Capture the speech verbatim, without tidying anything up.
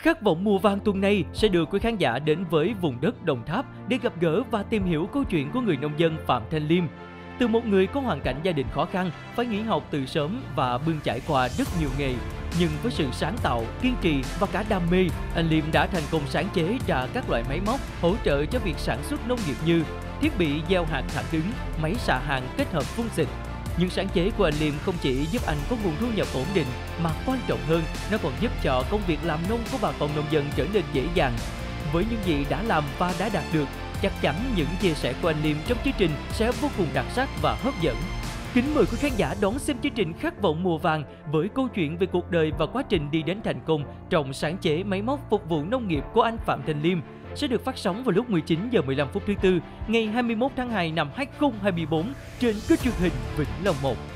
Khát vọng mùa vàng tuần này sẽ đưa quý khán giả đến với vùng đất Đồng Tháp để gặp gỡ và tìm hiểu câu chuyện của người nông dân Phạm Thanh Liêm. Từ một người có hoàn cảnh gia đình khó khăn, phải nghỉ học từ sớm và bươn trải qua rất nhiều nghề. Nhưng với sự sáng tạo, kiên trì và cả đam mê, anh Liêm đã thành công sáng chế ra các loại máy móc hỗ trợ cho việc sản xuất nông nghiệp như thiết bị gieo hạt thẳng đứng, máy xạ hàng kết hợp phun xịt. Những sáng chế của anh Liêm không chỉ giúp anh có nguồn thu nhập ổn định, mà quan trọng hơn, nó còn giúp cho công việc làm nông của bà con nông dân trở nên dễ dàng. Với những gì đã làm và đã đạt được, chắc chắn những chia sẻ của anh Liêm trong chương trình sẽ vô cùng đặc sắc và hấp dẫn. Kính mời quý khán giả đón xem chương trình Khát vọng mùa vàng với câu chuyện về cuộc đời và quá trình đi đến thành công trong sáng chế máy móc phục vụ nông nghiệp của anh Phạm Thanh Liêm, sẽ được phát sóng vào lúc mười chín giờ mười lăm phút thứ tư ngày hai mươi mốt tháng hai năm hai nghìn không trăm hai mươi tư trên kênh truyền hình Vĩnh Long một.